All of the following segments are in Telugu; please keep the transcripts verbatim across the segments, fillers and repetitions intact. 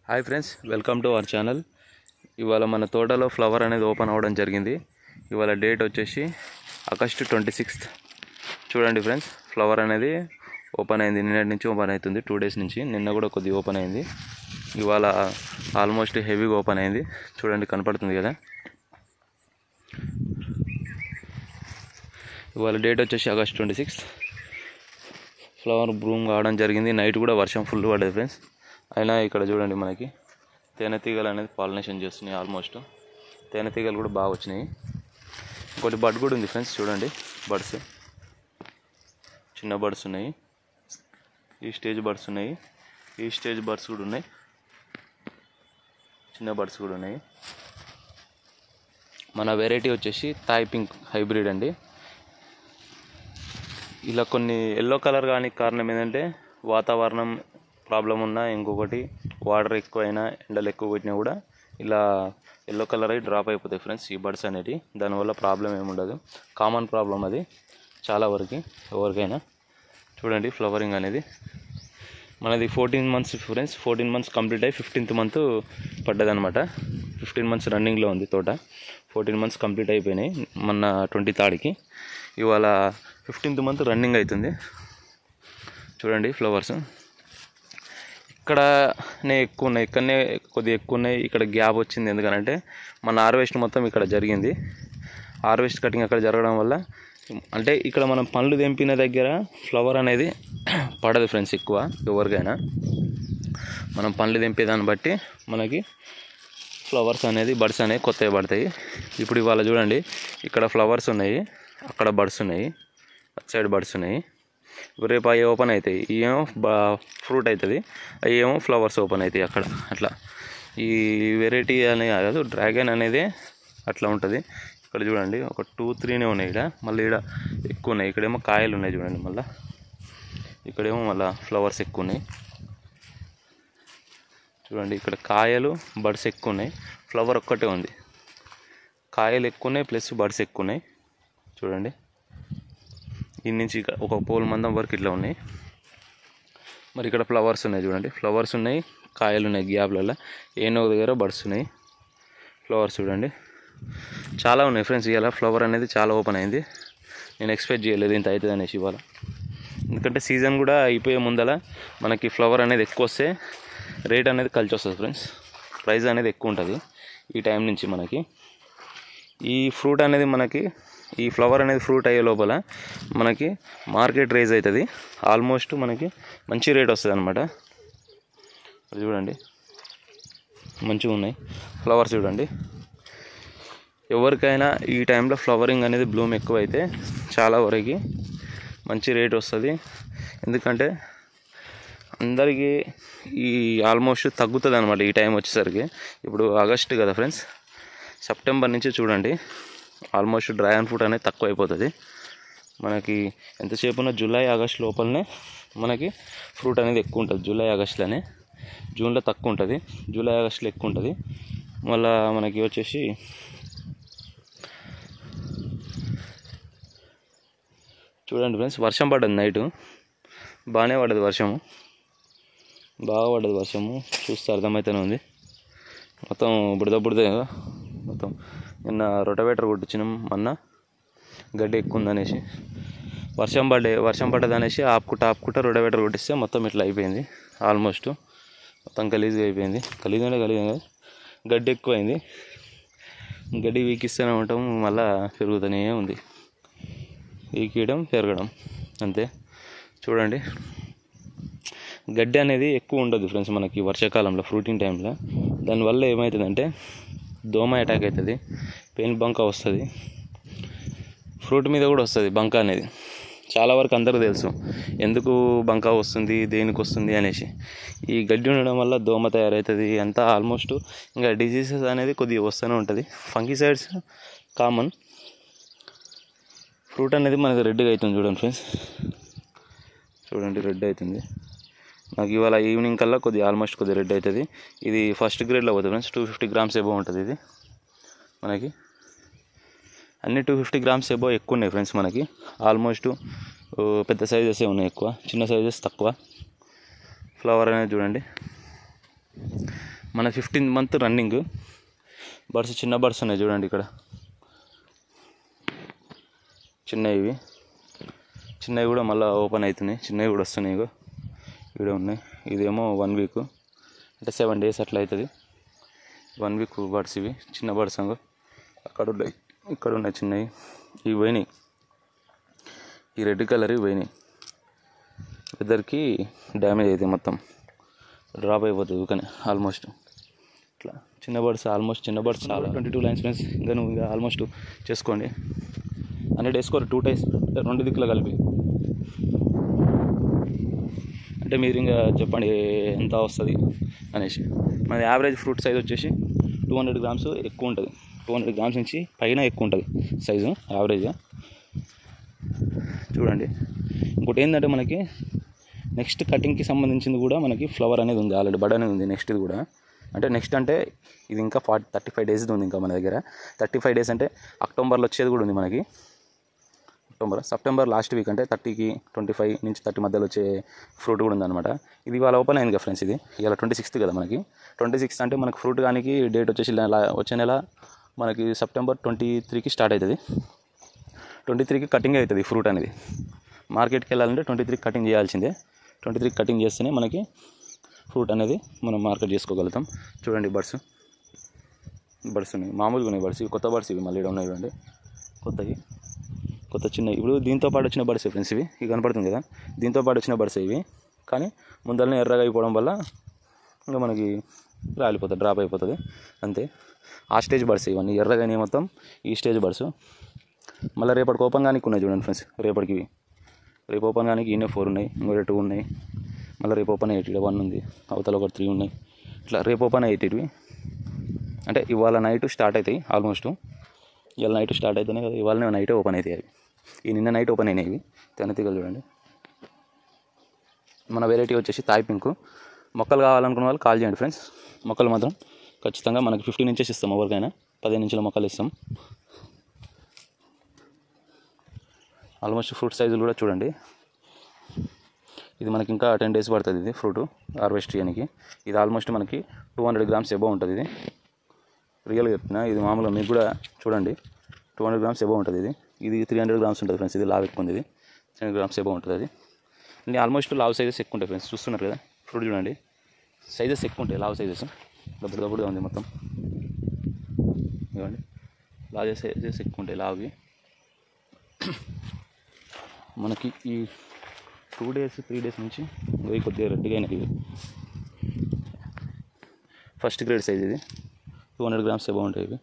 Hi friends, welcome to our channel. ఇవాళ మన తోటలో ఫ్లవర్ అనేది ఓపెన్ అవ్వడం జరిగింది. ఇవాళ డేట్ వచ్చేసి ఆగస్టు ట్వంటీ సిక్స్త్. చూడండి ఫ్రెండ్స్, ఫ్లవర్ అనేది ఓపెన్ అయింది. నిన్నటి నుంచి ఓపెన్ అవుతుంది, టూ డేస్ నుంచి. నిన్న కూడా కొద్దిగా ఓపెన్ అయింది. ఇవాళ ఆల్మోస్ట్ హెవీగా ఓపెన్ అయింది. చూడండి, కనపడుతుంది కదా. ఇవాళ డేట్ వచ్చేసి August twenty sixth. Flower bloom కావడం జరిగింది. నైట్ కూడా వర్షం ఫుల్ పడ్డది ఫ్రెండ్స్. అయినా ఇక్కడ చూడండి, మనకి తేనెటీగలు అనేది పాలినేషన్ చేస్తున్నాయి. ఆల్మోస్ట్ తేనెటీగలు కూడా బాగా వచ్చినాయి. ఇంకోటి బడ్ కూడా ఉంది ఫ్రెండ్స్. చూడండి, బడ్స్, చిన్న బడ్స్ ఉన్నాయి. ఈ స్టేజ్ బడ్స్ ఉన్నాయి. ఈ స్టేజ్ బడ్స్ కూడా ఉన్నాయి. చిన్న బడ్స్ కూడా ఉన్నాయి. మన వెరైటీ వచ్చేసి థాయ్ పింక్ హైబ్రిడ్ అండి. ఇలా కొన్ని ఎల్లో కలర్ కానీ కారణం ఏంటంటే వాతావరణం ప్రాబ్లం ఉన్నా, ఇంకొకటి వాటర్ ఎక్కువైనా, ఎండలు ఎక్కువ పెట్టినా కూడా ఇలా ఎల్లో కలర్ అయి డ్రాప్ అయిపోతాయి ఫ్రెండ్స్ ఈ బడ్స్ అనేవి. దానివల్ల ప్రాబ్లం ఏమి ఉండదు. కామన్ ప్రాబ్లం అది చాలా వరకు ఎవరికైనా. చూడండి, ఫ్లవరింగ్ అనేది మనది fourteen months friends. Fourteen months complete అయ్యి ఫిఫ్టీన్త్ మంత్ పడ్డదనమాట. ఫిఫ్టీన్ మంత్స్ రన్నింగ్లో ఉంది తోట. ఫోర్టీన్ మంత్స్ కంప్లీట్ అయిపోయినాయి మొన్న ట్వంటీ థర్డ్కి. ఇవాళ ఫిఫ్టీన్త్ మంత్ రన్నింగ్ అవుతుంది. చూడండి, ఫ్లవర్స్ ఇక్కడనే ఎక్కువ ఉన్నాయి. ఇక్కడనే కొద్దిగా ఎక్కువ ఉన్నాయి. ఇక్కడ గ్యాప్ వచ్చింది ఎందుకనంటే మన హార్వెస్ట్ మొత్తం ఇక్కడ జరిగింది. హార్వెస్ట్ కటింగ్ అక్కడ జరగడం వల్ల, అంటే ఇక్కడ మనం పండ్లు తెంపిన దగ్గర ఫ్లవర్ అనేది పడదు ఫ్రెండ్స్ ఎక్కువ ఎవరికైనా. మనం పండ్లు తెంపేదాన్ని బట్టి మనకి ఫ్లవర్స్ అనేది, బడ్స్ అనేవి కొత్తవి పడతాయి. ఇప్పుడు ఇవాళ చూడండి, ఇక్కడ ఫ్లవర్స్ ఉన్నాయి, అక్కడ బడ్స్ ఉన్నాయి, అటు సైడ్ బడ్స్ ఉన్నాయి. రేపు అవి ఓపెన్ అవుతాయి. ఏమో బా ఫ్రూట్ అవుతుంది, అవి ఏమో ఫ్లవర్స్ ఓపెన్ అవుతాయి అక్కడ. అట్లా ఈ వెరైటీ అనే కాదు, డ్రాగన్ అనేది అట్లా ఉంటుంది. ఇక్కడ చూడండి, ఒక టూ త్రీనే ఉన్నాయి. ఇక్కడ మళ్ళీ ఇక్కడ ఎక్కువ ఉన్నాయి. ఇక్కడేమో కాయలు ఉన్నాయి చూడండి. మళ్ళీ ఇక్కడేమో మళ్ళీ ఫ్లవర్స్ ఎక్కువ ఉన్నాయి. చూడండి, ఇక్కడ కాయలు, బడ్స్ ఎక్కువ ఉన్నాయి. ఫ్లవర్ ఒక్కటే ఉంది. కాయలు ఎక్కువ ఉన్నాయి, ప్లస్ బడ్స్ ఎక్కువ ఉన్నాయి. చూడండి, ఈ నుంచి ఒక పోల్ మందం వరకు ఇట్లా ఉన్నాయి. మరి ఇక్కడ ఫ్లవర్స్ ఉన్నాయి చూడండి. ఫ్లవర్స్ ఉన్నాయి, కాయలు ఉన్నాయి గ్యాప్లలో. ఏనో దగ్గర బడ్స్ ఉన్నాయి. ఫ్లవర్స్ చూడండి, చాలా ఉన్నాయి ఫ్రెండ్స్. ఇవాళ ఫ్లవర్ అనేది చాలా ఓపెన్ అయింది. నేను ఎక్స్పెక్ట్ చేయలేదు ఇంత అవుతుంది అనేసి ఇవాళ. ఎందుకంటే సీజన్ కూడా అయిపోయే ముందల మనకి ఫ్లవర్ అనేది ఎక్కువ వస్తే రేట్ అనేది కలిసి వస్తుంది ఫ్రెండ్స్. ప్రైస్ అనేది ఎక్కువ ఉంటుంది ఈ టైం నుంచి. మనకి ఈ ఫ్రూట్ అనేది, మనకి ఈ ఫ్లవర్ అనేది ఫ్రూట్ అయ్యే లోపల మనకి మార్కెట్ రైజ్ అవుతుంది. ఆల్మోస్ట్ మనకి మంచి రేట్ వస్తుంది అనమాట. చూడండి, మంచిగా ఉన్నాయి ఫ్లవర్స్. చూడండి, ఎవరికైనా ఈ టైంలో ఫ్లవరింగ్ అనేది బ్లూమ్ ఎక్కువ అయితే చాలా వరకు మంచి రేట్ వస్తుంది. ఎందుకంటే అందరికీ ఈ ఆల్మోస్ట్ తగ్గుతుంది అనమాట ఈ టైం వచ్చేసరికి. ఇప్పుడు ఆగస్ట్ కదా ఫ్రెండ్స్, సెప్టెంబర్ నుంచి చూడండి ఆల్మోస్ట్ డ్రాగన్ ఫ్రూట్ అనేది తక్కువ అయిపోతుంది మనకి. ఎంతసేపు ఉన్న జూలై ఆగస్ట్ లోపలనే మనకి ఫ్రూట్ అనేది ఎక్కువ ఉంటుంది. జూలై ఆగస్ట్లోనే, జూన్లో తక్కువ ఉంటుంది, జూలై ఆగస్ట్లో ఎక్కువ ఉంటుంది. మళ్ళీ మనకి వచ్చేసి చూడండి ఫ్రెండ్స్, వర్షం పడ్డది నైటు. బాగానే పడ్డది వర్షము, బాగా పడ్డది వర్షము. చూస్తే అర్థమవుతూనే ఉంది. మొత్తం బుడద బుడదే కదా మొత్తం. నిన్న రొటవేటర్ కొట్టించినాం మొన్న, గడ్డి ఎక్కువ ఉందనేసి. వర్షం పడ్డే వర్షం పడ్డదనేసి ఆపుకుంటా ఆపుకుంటా రొటవేటర్ కొట్టిస్తే మొత్తం ఇట్లా అయిపోయింది. ఆల్మోస్ట్ మొత్తం గలీజ్గా అయిపోయింది. గలీజ్ అంటే గలీజ్ కదా, గడ్డి ఎక్కువైంది. గడ్డి వీకిస్తూనే ఉంటాం, మళ్ళీ పెరుగుతూనే ఉంది. వీకియడం, పెరగడం అంతే. చూడండి, గడ్డి అనేది ఎక్కువ ఉండదు ఫ్రెండ్స్ మనకి వర్షాకాలంలో, ఫ్రూటింగ్ టైంలో. దానివల్ల ఏమవుతుందంటే దోమ అటాక్ అవుతుంది, పెయిన్ బంక వస్తుంది. ఫ్రూట్ మీద కూడా వస్తుంది బంక అనేది. చాలా వరకు అందరికీ తెలుసు ఎందుకు బంక వస్తుంది, దేనికి వస్తుంది అనేసి. ఈ గడ్డి ఉండడం వల్ల దోమ తయారవుతుంది అంతా. ఆల్మోస్ట్ ఇంకా డిజీజెస్ అనేది కొద్దిగా వస్తూనే ఉంటుంది. Fungicides common. ఫ్రూట్ అనేది మనకి రెడ్గా అవుతుంది చూడండి ఫ్రెండ్స్. చూడండి, రెడ్ అవుతుంది నాకు. ఇవాళ ఈవినింగ్ కల్లా కొద్దిగా ఆల్మోస్ట్ కొద్దిగా రెడ్ అవుతుంది. ఇది ఫస్ట్ గ్రేడ్లో పోతుంది friends. Two fifty grams above ఉంటుంది ఇది మనకి. అన్ని టూ ఫిఫ్టీ గ్రామ్స్ ఎబో ఎక్కువ ఉన్నాయి ఫ్రెండ్స్ మనకి. ఆల్మోస్ట్ పెద్ద సైజెస్ ఉన్నాయి ఎక్కువ, చిన్న సైజెస్ తక్కువ. ఫ్లవర్ అనేది చూడండి, మన ఫిఫ్టీన్త్ మంత్ రన్నింగ్. బర్డ్స్ చిన్న బర్డ్స్ ఉన్నాయి చూడండి, ఇక్కడ చిన్నవి చిన్నవి కూడా మళ్ళీ ఓపెన్ అవుతున్నాయి, చిన్నవి కూడా వస్తున్నాయి. ఇగో ఇక్కడ ఉన్నాయి. ఇదేమో వన్ వీక్ అంటే సెవెన్ డేస్ అట్లా అవుతుంది. వన్ వీక్ బర్డ్స్ ఇవి చిన్న బర్డ్స్. అంగో అక్కడ ఉన్నాయి, ఇక్కడ ఉన్నాయి చిన్నవి. ఇవి పోయినాయి, ఈ రెడ్ కలర్ ఇవి పోయినాయి. వెదర్కి డ్యామేజ్ అవుతాయి, మొత్తం డ్రాప్ అయిపోతుంది కానీ ఆల్మోస్ట్. ఇట్లా చిన్న బర్డ్స్ ఆల్మోస్ట్ చిన్న బర్డ్స్ చాలా ట్వంటీ టూ లైన్స్ ఫ్రెండ్స్. ఇంకా నువ్వు ఇంకా ఆల్మోస్ట్ చేసుకోండి. హండ్రెడ్ వేసుకోరు టూ టైమ్స్, రెండు దిక్కులు కలిపి. అంటే మీరు ఇంకా చెప్పండి ఎంత వస్తుంది అనేసి. మన యావరేజ్ ఫ్రూట్ సైజ్ వచ్చేసి టూ హండ్రెడ్ గ్రామ్స్ ఎక్కువ ఉంటుంది. టూ హండ్రెడ్ గ్రామ్స్ నుంచి పైన ఎక్కువ ఉంటుంది సైజు యావరేజ్గా. చూడండి. ఇంకోటి ఏంటంటే మనకి నెక్స్ట్ కటింగ్కి సంబంధించింది కూడా మనకి ఫ్లవర్ అనేది ఉంది, ఆల్రెడీ బడ్ అనేది ఉంది. నెక్స్ట్ ఇది కూడా అంటే నెక్స్ట్ అంటే ఇది ఇంకా ఫార్టీ థర్టీ ఫైవ్ డేస్ ఉంది ఇంకా మన దగ్గర. థర్టీ ఫైవ్ డేస్ అంటే అక్టోబర్లో వచ్చేది కూడా ఉంది మనకి. అక్టోబర్ సెప్టెంబర్ లాస్ట్ వీక్ అంటే థర్టీకి ట్వంటీ ఫైవ్ నుంచి థర్టీ మధ్యలో వచ్చే ఫ్రూట్ కూడా ఉందన్నమాట. ఇది ఇవాళ ఓపెన్ అయింది కదా ఫ్రెండ్స్. ఇది ఇవాళ ట్వంటీ సిక్స్త్ కదా మనకి. ట్వంటీ సిక్స్త్ అంటే మనకి ఫ్రూట్ కానీ డేట్ వచ్చేసి వచ్చే నెల మనకి సెప్టెంబర్ ట్వంటీ త్రీకి స్టార్ట్ అవుతుంది. ట్వంటీ త్రీకి కటింగ్ అవుతుంది ఫ్రూట్ అనేది. మార్కెట్కి వెళ్ళాలంటే ట్వంటీ త్రీకి కటింగ్ చేయాల్సిందే. ట్వంటీ త్రీకి కటింగ్ చేస్తేనే మనకి ఫ్రూట్ అనేది మనం మార్కెట్ చేసుకోగలుగుతాం. చూడండి బర్డ్స్ బర్డ్స్ ఉన్నాయి, మామూలుగా ఉన్నాయి బర్డ్స్. ఇవి కొత్త బర్డ్స్, ఇవి మళ్ళీ ఉన్నాయి చూడండి, కొత్తవి కొత్త చిన్న. ఇప్పుడు దీంతో పాటు వచ్చిన బర్డ్స్ ఫ్రెండ్స్ ఇవి. ఇవి కనపడుతుంది కదా, దీంతో పాటు వచ్చిన బర్డ్స్ ఇవి. కానీ ముందరనే ఎర్రగా అయిపోవడం వల్ల ఇంకా మనకి రాలిపోతుంది, డ్రాప్ అయిపోతుంది అంతే. ఆ స్టేజ్ బర్డ్స్ ఇవన్నీ ఎర్రగా అయినాయి మొత్తం, ఈ స్టేజ్ బర్డ్స్. మళ్ళీ రేపటికి ఓపెన్ కానీ ఉన్నాయి చూడండి ఫ్రెండ్స్. రేపటికి ఇవి రేపు ఓపెన్ కానీ ఈయన ఫోర్ ఉన్నాయి, ఇంకో టూ ఉన్నాయి. మళ్ళీ రేపు ఓపెన్ అయ్యేటివి వన్ ఉంది, అవతల ఒక త్రీ ఉన్నాయి. ఇట్లా రేపు ఓపెన్ అయ్యేటివి అంటే ఇవాళ నైట్ స్టార్ట్ అవుతాయి ఆల్మోస్ట్. ఇవాళ నైట్ స్టార్ట్ అవుతాయి కదా, ఇవాళ నైటే ఓపెన్ అవుతాయి అవి. ఈ నిన్న నైట్ ఓపెన్ అయినాయి ఇవి తెనతీగలు చూడండి. మన వెరైటీ వచ్చేసి తాయ్ పింక్. మొక్కలు కావాలనుకున్న వాళ్ళు కాల్ చేయండి ఫ్రెండ్స్. మొక్కలు మాత్రం ఖచ్చితంగా మనకి ఫిఫ్టీన్ ఇంచెస్ ఇస్తాం, ఎవరికైనా పదిహేను ఇంచుల మొక్కలు ఇస్తాం. ఆల్మోస్ట్ ఫ్రూట్ సైజులు కూడా చూడండి. ఇది మనకి ఇంకా టెన్ డేస్ పడుతుంది ఇది ఫ్రూట్ హార్వెస్ట్ చేయడానికి. ఇది ఆల్మోస్ట్ మనకి టూ హండ్రెడ్ గ్రామ్స్ ఎబో ఉంటుంది. ఇది రియల్గా చెప్తున్నా, ఇది మామూలుగా మీకు కూడా చూడండి టూ హండ్రెడ్ గ్రామ్స్ ఎబో ఉంటుంది. ఇది ఇది త్రీ హండ్రెడ్ గ్రామ్స్ ఉంటుంది ఫ్రెండ్స్. ఇది లావ్ ఎక్కువ ఉంది, ఇది త్రీ హండ్రెడ్ గ్రామ్స్ ఎబో ఉంటుంది. అది ఇది ఆల్మోస్ట్ లావ్ సైజెస్ ఎక్కువ ఉంటాయి ఫ్రెండ్స్. చూస్తున్నారు కదా ఫ్రూట్ చూడండి, సైజెస్ ఎక్కువ ఉంటాయి, లావ్ సైజెస్. దప్పుడు దప్పుడుగా ఉంది మొత్తం ఇవ్వండి. లావ్ సైజెస్ ఎక్కువ ఉంటాయి, లావ్వి. మనకి ఈ టూ డేస్ త్రీ డేస్ నుంచి ఇవి కొద్దిగా రెడ్డిగా అయినవి. ఇవి ఫస్ట్ గ్రేడ్ సైజ్, ఇది టూ హండ్రెడ్ గ్రామ్స్ ఎబో ఉంటాయి ఇవి.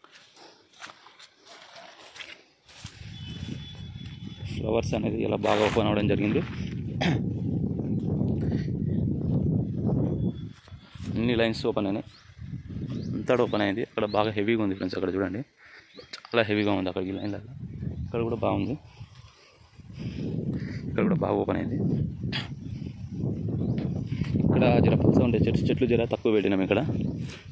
ఫ్లవర్స్ అనేది ఇలా బాగా ఓపెన్ అవ్వడం జరిగింది. అన్ని లైన్స్ ఓపెన్ అయినాయి, అంతా ఓపెన్ అయింది. అక్కడ బాగా హెవీగా ఉంది ఫ్రెండ్స్, అక్కడ చూడండి చాలా హెవీగా ఉంది అక్కడికి లైన్లలో. ఇక్కడ కూడా బాగుంది, ఇక్కడ కూడా బాగా ఓపెన్ అయింది. ఇక్కడ జర పచ్చ ఉండే చెట్లు చెట్లు జర తక్కువ పెట్టినాం ఇక్కడ.